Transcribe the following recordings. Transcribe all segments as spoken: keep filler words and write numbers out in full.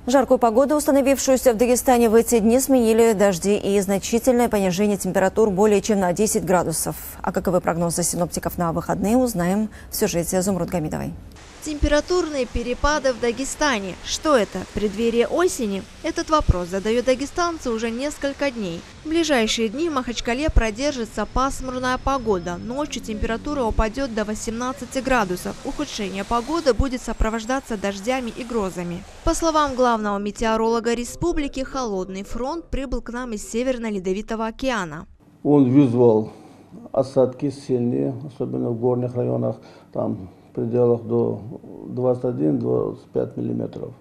Жаркую погоду, установившуюся в Дагестане в эти дни, сменили дожди и значительное понижение температур более чем на десять градусов. А каковы прогнозы синоптиков на выходные, узнаем в сюжете Зумруд Гамидовой. Температурные перепады в Дагестане. Что это? Преддверие осени? Этот вопрос задают дагестанцы уже несколько дней. В ближайшие дни в Махачкале продержится пасмурная погода. Ночью температура упадет до восемнадцати градусов. Ухудшение погоды будет сопровождаться дождями и грозами. По словам главного метеоролога республики, холодный фронт прибыл к нам из Северно-Ледовитого океана. Он вызвал осадки сильные, особенно в горных районах, там в пределах до двадцати одного — двадцати пяти миллиметров.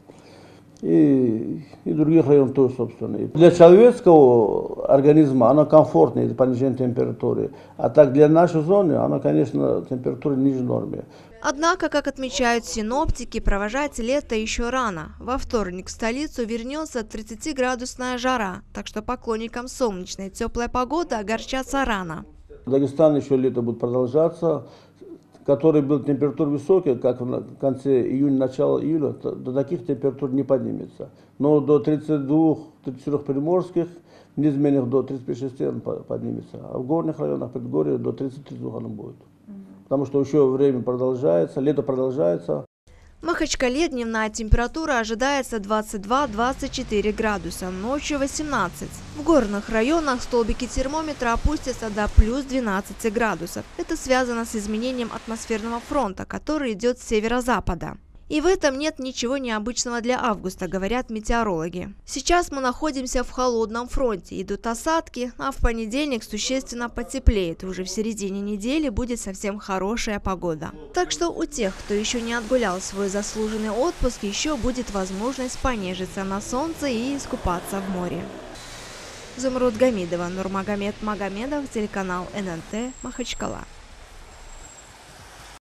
И, и других районов тоже, собственно. Для человеческого организма оно комфортнее, понижение температуры. А так для нашей зоны, оно, конечно, температура ниже нормы. Однако, как отмечают синоптики, провожать лето еще рано. Во вторник в столицу вернется тридцатиградусная жара, так что поклонникам солнечной и теплой погоды огорчаться рано. В Дагестане еще лето будет продолжаться, который был температура высокая, как в конце июня, начало июля, до таких температур не поднимется. Но до тридцати двух — тридцати четырёх приморских, в низменных до тридцати пяти — тридцати шести он поднимется. А в горных районах, предгорье, до тридцати — тридцати двух оно будет. Потому что еще время продолжается, лето продолжается. В Махачкале дневная температура ожидается двадцать два — двадцать четыре градуса, ночью восемнадцать. В горных районах столбики термометра опустятся до плюс двенадцати градусов. Это связано с изменением атмосферного фронта, который идет с северо-запада. И в этом нет ничего необычного для августа, говорят метеорологи. Сейчас мы находимся в холодном фронте, идут осадки, а в понедельник существенно потеплеет. Уже в середине недели будет совсем хорошая погода. Так что у тех, кто еще не отгулял свой заслуженный отпуск, еще будет возможность понежиться на солнце и искупаться в море. Зумруд Гамидова, Нурмагомед Магомедов, телеканал эн эн тэ, Махачкала.